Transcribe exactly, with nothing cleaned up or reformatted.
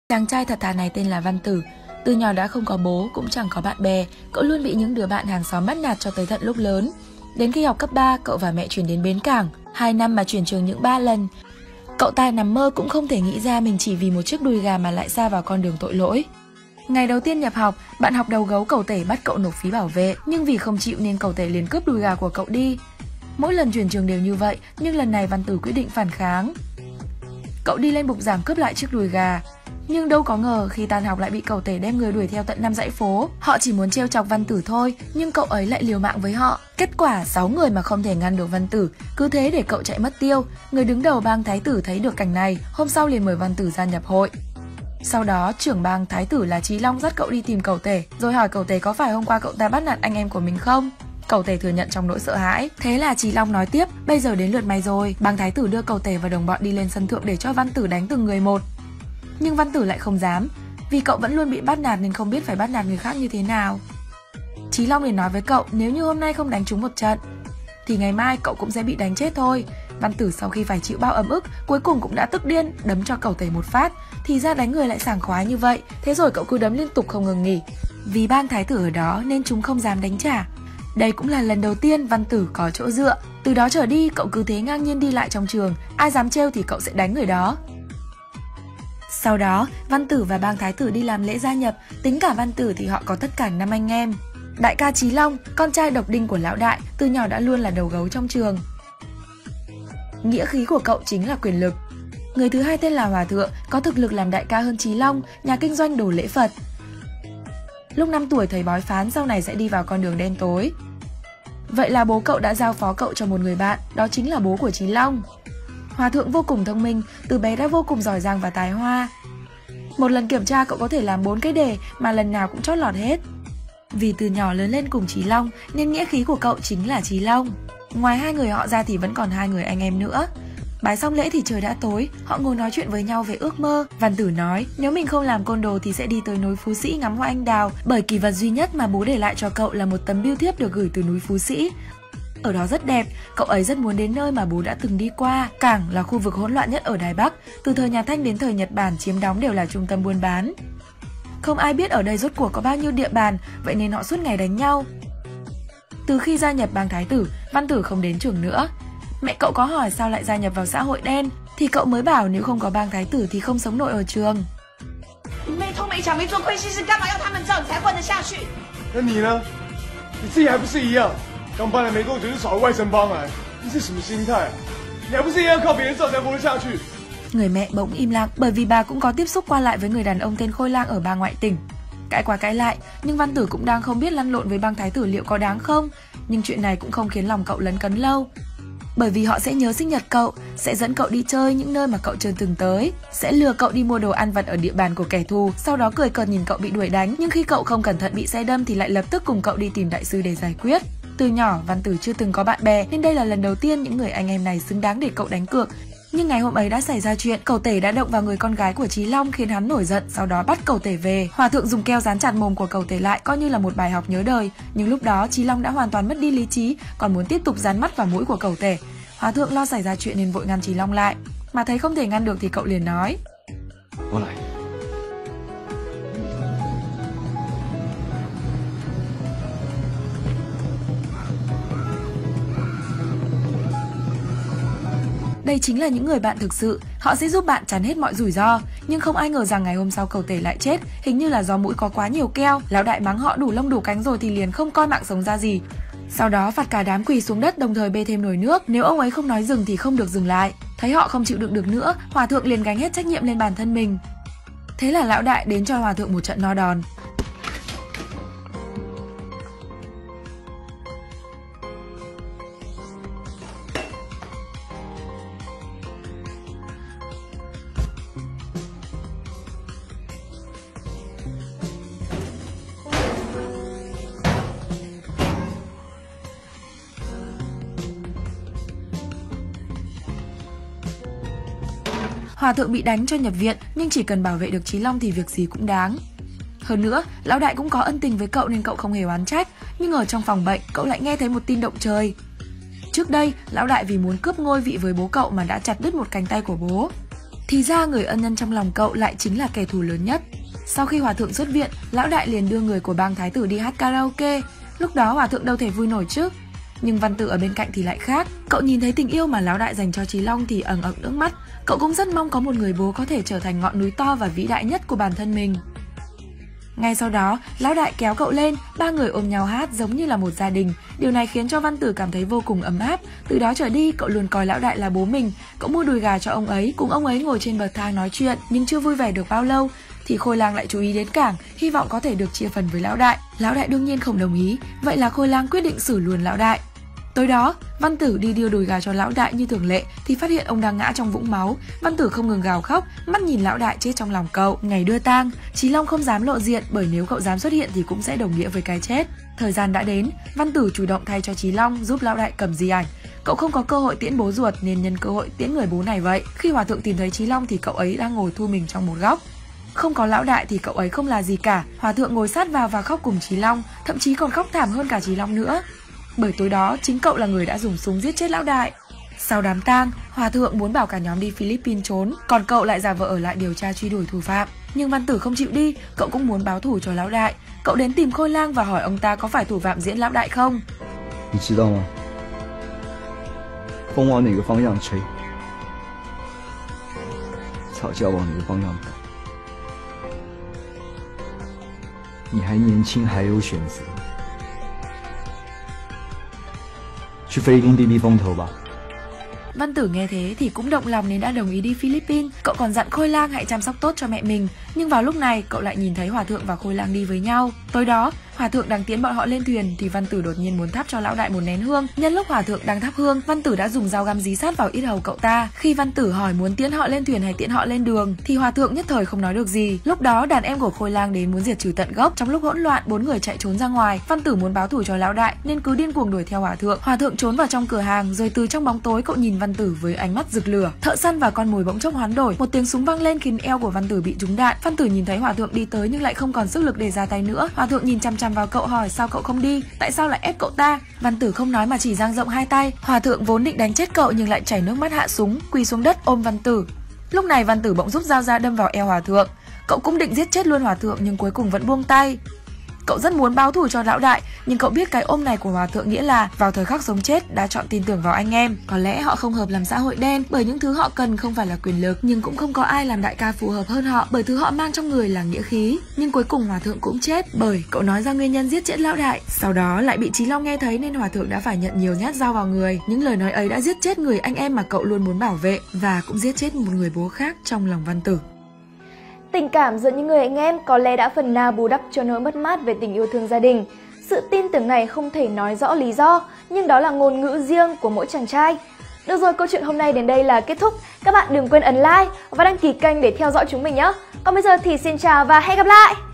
Chàng trai thật thà này tên là Văn Tử. Từ nhỏ đã không có bố, cũng chẳng có bạn bè. Cậu luôn bị những đứa bạn hàng xóm bắt nạt cho tới tận lúc lớn. Đến khi học cấp ba, cậu và mẹ chuyển đến Bến Cảng. Hai năm mà chuyển trường những ba lần. Cậu ta nằm mơ cũng không thể nghĩ ra mình chỉ vì một chiếc đùi gà mà lại sa vào con đường tội lỗi. Ngày đầu tiên nhập học, bạn học đầu gấu Cẩu Tể bắt cậu nộp phí bảo vệ. Nhưng vì không chịu nên Cẩu Tể liền cướp đùi gà của cậu đi. Mỗi lần chuyển trường đều như vậy, nhưng lần này Văn Tử quyết định phản kháng. Cậu đi lên bục giảng cướp lại chiếc đùi gà. Nhưng đâu có ngờ khi tan học lại bị Cẩu Tể đem người đuổi theo tận năm dãy phố. Họ chỉ muốn trêu chọc Văn Tử thôi, nhưng cậu ấy lại liều mạng với họ. Kết quả sáu người mà không thể ngăn được Văn Tử, cứ thế để cậu chạy mất tiêu. Người đứng đầu bang Thái Tử thấy được cảnh này, hôm sau liền mời Văn Tử gia nhập hội. Sau đó trưởng bang Thái Tử là Chí Long dắt cậu đi tìm Cẩu Tể, rồi hỏi Cẩu Tể có phải hôm qua cậu ta bắt nạt anh em của mình không. Cẩu Tể thừa nhận trong nỗi sợ hãi. Thế là Chí Long nói tiếp, bây giờ đến lượt mày rồi. Bang Thái Tử đưa Cẩu Tể và đồng bọn đi lên sân thượng để cho Văn Tử đánh từng người một. Nhưng Văn Tử lại không dám, vì cậu vẫn luôn bị bắt nạt nên không biết phải bắt nạt người khác như thế nào. Chí Long liền nói với cậu, nếu như hôm nay không đánh trúng một trận thì ngày mai cậu cũng sẽ bị đánh chết thôi. Văn Tử sau khi phải chịu bao ấm ức, cuối cùng cũng đã tức điên, đấm cho Cẩu Tể một phát. Thì ra đánh người lại sảng khoái như vậy, thế rồi cậu cứ đấm liên tục không ngừng nghỉ. Vì bang Thái Tử ở đó nên chúng không dám đánh trả. Đây cũng là lần đầu tiên Văn Tử có chỗ dựa. Từ đó trở đi cậu cứ thế ngang nhiên đi lại trong trường, ai dám trêu thì cậu sẽ đánh người đó. Sau đó, Văn Tử và bang Thái Tử đi làm lễ gia nhập, tính cả Văn Tử thì họ có tất cả năm anh em. Đại ca Chí Long, con trai độc đinh của lão đại, từ nhỏ đã luôn là đầu gấu trong trường. Nghĩa khí của cậu chính là quyền lực. Người thứ hai tên là Hòa Thượng, có thực lực làm đại ca hơn Chí Long, nhà kinh doanh đồ lễ Phật. Lúc năm tuổi thầy bói phán sau này sẽ đi vào con đường đen tối. Vậy là bố cậu đã giao phó cậu cho một người bạn, đó chính là bố của Chí Long. Hòa Thượng vô cùng thông minh, từ bé đã vô cùng giỏi giang và tài hoa. Một lần kiểm tra cậu có thể làm bốn cái đề mà lần nào cũng chót lọt hết. Vì từ nhỏ lớn lên cùng Chí Long nên nghĩa khí của cậu chính là Chí Long. Ngoài hai người họ ra thì vẫn còn hai người anh em nữa. Bái xong lễ thì trời đã tối, họ ngồi nói chuyện với nhau về ước mơ. Văn Tử nói nếu mình không làm côn đồ thì sẽ đi tới núi Phú Sĩ ngắm hoa anh đào, bởi kỳ vật duy nhất mà bố để lại cho cậu là một tấm bưu thiếp được gửi từ núi Phú Sĩ. Ở đó rất đẹp, cậu ấy rất muốn đến nơi mà bố đã từng đi qua. Cảng là khu vực hỗn loạn nhất ở Đài Bắc, từ thời nhà Thanh đến thời Nhật Bản chiếm đóng đều là trung tâm buôn bán. Không ai biết ở đây rốt cuộc có bao nhiêu địa bàn, vậy nên họ suốt ngày đánh nhau. Từ khi gia nhập bang Thái Tử, Văn Tử không đến trường nữa. Mẹ cậu có hỏi sao lại gia nhập vào xã hội đen, thì cậu mới bảo nếu không có bang Thái Tử thì không sống nổi ở trường. 没偷没抢没做亏心事，干嘛要他们知道你才混得下去？ 那你呢？你自己还不是一样？刚搬来没多久就炒外省帮来，你是什么心态啊？你还不是一样靠别人知道才活得下去？ Người mẹ bỗng im lặng, bởi vì bà cũng có tiếp xúc qua lại với người đàn ông tên Khôi Lang ở bang ngoại tỉnh. Cãi qua cãi lại, nhưng Văn Tử cũng đang không biết lăn lộn với bang Thái Tử liệu có đáng không. Nhưng chuyện này cũng không khiến lòng cậu lấn cấn lâu. Bởi vì họ sẽ nhớ sinh nhật cậu, sẽ dẫn cậu đi chơi những nơi mà cậu chưa từng tới, sẽ lừa cậu đi mua đồ ăn vặt ở địa bàn của kẻ thù, sau đó cười cợt nhìn cậu bị đuổi đánh. Nhưng khi cậu không cẩn thận bị xe đâm thì lại lập tức cùng cậu đi tìm đại sư để giải quyết. Từ nhỏ, Văn Tử chưa từng có bạn bè nên đây là lần đầu tiên những người anh em này xứng đáng để cậu đánh cược. Nhưng ngày hôm ấy đã xảy ra chuyện, Cẩu Tể đã động vào người con gái của Chí Long khiến hắn nổi giận, sau đó bắt Cẩu Tể về. Hòa Thượng dùng keo dán chặt mồm của Cẩu Tể lại coi như là một bài học nhớ đời. Nhưng lúc đó Chí Long đã hoàn toàn mất đi lý trí, còn muốn tiếp tục dán mắt vào mũi của Cẩu Tể. Hòa Thượng lo xảy ra chuyện nên vội ngăn Chí Long lại, mà thấy không thể ngăn được thì cậu liền nói: 我来。 Đây chính là những người bạn thực sự, họ sẽ giúp bạn chắn hết mọi rủi ro. Nhưng không ai ngờ rằng ngày hôm sau Cẩu Tể lại chết, hình như là do mũi có quá nhiều keo. Lão đại mắng họ đủ lông đủ cánh rồi thì liền không coi mạng sống ra gì. Sau đó phạt cả đám quỳ xuống đất, đồng thời bê thêm nồi nước, nếu ông ấy không nói dừng thì không được dừng lại. Thấy họ không chịu đựng được nữa, Hòa Thượng liền gánh hết trách nhiệm lên bản thân mình. Thế là lão đại đến cho Hòa Thượng một trận no đòn. Hòa Thượng bị đánh cho nhập viện, nhưng chỉ cần bảo vệ được Chí Long thì việc gì cũng đáng. Hơn nữa, lão đại cũng có ân tình với cậu nên cậu không hề oán trách. Nhưng ở trong phòng bệnh, cậu lại nghe thấy một tin động trời. Trước đây, lão đại vì muốn cướp ngôi vị với bố cậu mà đã chặt đứt một cánh tay của bố. Thì ra người ân nhân trong lòng cậu lại chính là kẻ thù lớn nhất. Sau khi hòa thượng xuất viện, lão đại liền đưa người của bang thái tử đi hát karaoke. Lúc đó hòa thượng đâu thể vui nổi chứ. Nhưng Văn Tử ở bên cạnh thì lại khác. Cậu nhìn thấy tình yêu mà lão đại dành cho Chí Long thì ẩn ẩn nước mắt. Cậu cũng rất mong có một người bố có thể trở thành ngọn núi to và vĩ đại nhất của bản thân mình. Ngay sau đó, lão đại kéo cậu lên, ba người ôm nhau hát giống như là một gia đình. Điều này khiến cho Văn Tử cảm thấy vô cùng ấm áp. Từ đó trở đi, cậu luôn coi lão đại là bố mình. Cậu mua đùi gà cho ông ấy, cùng ông ấy ngồi trên bậc thang nói chuyện. Nhưng chưa vui vẻ được bao lâu thì Khôi Lang lại chú ý đến Cảng, hy vọng có thể được chia phần với lão đại. Lão đại đương nhiên không đồng ý, vậy là Khôi Lang quyết định xử luôn lão đại. Tối đó, Văn Tử đi đưa đùi gà cho lão đại như thường lệ thì phát hiện ông đang ngã trong vũng máu. Văn Tử không ngừng gào khóc, mắt nhìn lão đại chết trong lòng cậu. Ngày đưa tang, Chí Long không dám lộ diện bởi nếu cậu dám xuất hiện thì cũng sẽ đồng nghĩa với cái chết. Thời gian đã đến, Văn Tử chủ động thay cho Chí Long giúp lão đại cầm di ảnh. Cậu không có cơ hội tiễn bố ruột nên nhân cơ hội tiễn người bố này vậy. Khi hòa thượng tìm thấy Chí Long thì cậu ấy đang ngồi thu mình trong một góc. Không có lão đại thì cậu ấy không là gì cả. Hòa thượng ngồi sát vào và khóc cùng Chí Long, thậm chí còn khóc thảm hơn cả Chí Long nữa. Bởi tối đó chính cậu là người đã dùng súng giết chết lão đại. Sau đám tang, hòa thượng muốn bảo cả nhóm đi Philippines trốn, còn cậu lại giả vờ ở lại điều tra truy đuổi thủ phạm. Nhưng Văn Tử không chịu đi, cậu cũng muốn báo thù cho lão đại. Cậu đến tìm Khôi Lang và hỏi ông ta có phải thủ phạm diễn lão đại không. 你知道吗？风往哪个方向吹，草就要往哪个方向跑。你还年轻，还有选择。去菲律宾避避风头吧。 Văn Tử nghe thế thì cũng động lòng nên đã đồng ý đi Philippines. Cậu còn dặn Khôi Lang hãy chăm sóc tốt cho mẹ mình. Nhưng vào lúc này cậu lại nhìn thấy hòa thượng và Khôi Lang đi với nhau. Tối đó, hòa thượng đang tiễn bọn họ lên thuyền thì Văn Tử đột nhiên muốn thắp cho lão đại một nén hương. Nhân lúc hòa thượng đang thắp hương, Văn Tử đã dùng dao găm dí sát vào yết hầu cậu ta. Khi Văn Tử hỏi muốn tiễn họ lên thuyền hay tiễn họ lên đường thì hòa thượng nhất thời không nói được gì. Lúc đó đàn em của Khôi Lang đến muốn diệt trừ tận gốc. Trong lúc hỗn loạn, bốn người chạy trốn ra ngoài. Văn Tử muốn báo thù cho lão đại nên cứ điên cuồng đuổi theo hòa thượng. Hòa thượng trốn vào trong cửa hàng rồi từ trong bóng tối cậu nhìn Văn Tử với ánh mắt rực lửa. Thợ săn và con mồi bỗng chốc hoán đổi. Một tiếng súng vang lên khiến eo của Văn Tử bị trúng đạn. Văn Tử nhìn thấy hòa thượng đi tới nhưng lại không còn sức lực để ra tay nữa. Hòa thượng nhìn chằm chằm vào cậu hỏi sao cậu không đi, tại sao lại ép cậu ta. Văn Tử không nói mà chỉ dang rộng hai tay. Hòa thượng vốn định đánh chết cậu nhưng lại chảy nước mắt hạ súng, quỳ xuống đất ôm Văn Tử. Lúc này Văn Tử bỗng rút dao ra đâm vào eo hòa thượng. Cậu cũng định giết chết luôn hòa thượng nhưng cuối cùng vẫn buông tay. Cậu rất muốn báo thù cho lão đại, nhưng cậu biết cái ôm này của hòa thượng nghĩa là vào thời khắc sống chết đã chọn tin tưởng vào anh em. Có lẽ họ không hợp làm xã hội đen bởi những thứ họ cần không phải là quyền lực, nhưng cũng không có ai làm đại ca phù hợp hơn họ bởi thứ họ mang trong người là nghĩa khí. Nhưng cuối cùng hòa thượng cũng chết bởi cậu nói ra nguyên nhân giết chết lão đại. Sau đó lại bị Chí Long nghe thấy nên hòa thượng đã phải nhận nhiều nhát dao vào người. Những lời nói ấy đã giết chết người anh em mà cậu luôn muốn bảo vệ và cũng giết chết một người bố khác trong lòng Văn Tử. Tình cảm giữa những người anh em có lẽ đã phần nào bù đắp cho nỗi mất mát về tình yêu thương gia đình. Sự tin tưởng này không thể nói rõ lý do, nhưng đó là ngôn ngữ riêng của mỗi chàng trai. Được rồi, câu chuyện hôm nay đến đây là kết thúc. Các bạn đừng quên ấn like và đăng ký kênh để theo dõi chúng mình nhé. Còn bây giờ thì xin chào và hẹn gặp lại!